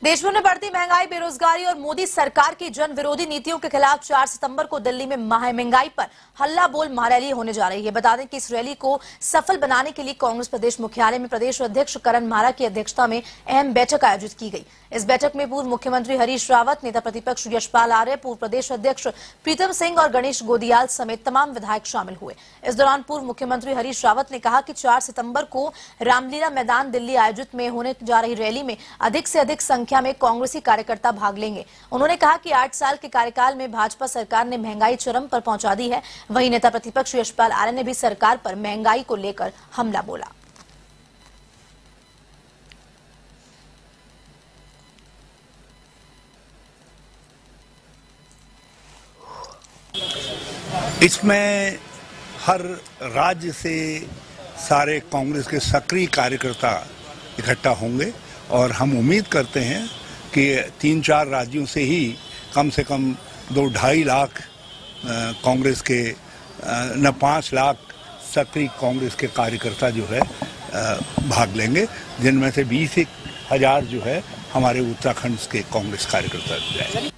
देश भर में बढ़ती महंगाई, बेरोजगारी और मोदी सरकार की जन विरोधी नीतियों के खिलाफ 4 सितंबर को दिल्ली में महंगाई पर हल्ला बोल महारैली होने जा रही है। बता दें कि इस रैली को सफल बनाने के लिए कांग्रेस प्रदेश मुख्यालय में प्रदेश अध्यक्ष करण मारा की अध्यक्षता में अहम बैठक आयोजित की गई। इस बैठक में पूर्व मुख्यमंत्री हरीश रावत, नेता प्रतिपक्ष यशपाल आर्य, पूर्व प्रदेश अध्यक्ष प्रीतम सिंह और गणेश गोदियाल समेत तमाम विधायक शामिल हुए। इस दौरान पूर्व मुख्यमंत्री हरीश रावत ने कहा कि 4 सितंबर को रामलीला मैदान दिल्ली आयोजित में होने जा रही रैली में अधिक से अधिक संख्या में कांग्रेसी कार्यकर्ता भाग लेंगे। उन्होंने कहा कि 8 साल के कार्यकाल में भाजपा सरकार ने महंगाई चरम पर पहुंचा दी है। वहीं नेता प्रतिपक्ष यशपाल आर्य ने भी सरकार पर महंगाई को लेकर हमला बोला। इसमें हर राज्य से सारे कांग्रेस के सक्रिय कार्यकर्ता इकट्ठा होंगे और हम उम्मीद करते हैं कि 3-4 राज्यों से ही कम से कम 2-2.5 लाख कांग्रेस के 5 लाख सक्रिय कांग्रेस के कार्यकर्ता जो है भाग लेंगे, जिनमें से 20,000 जो है हमारे उत्तराखंड के कांग्रेस कार्यकर्ता जाएंगे।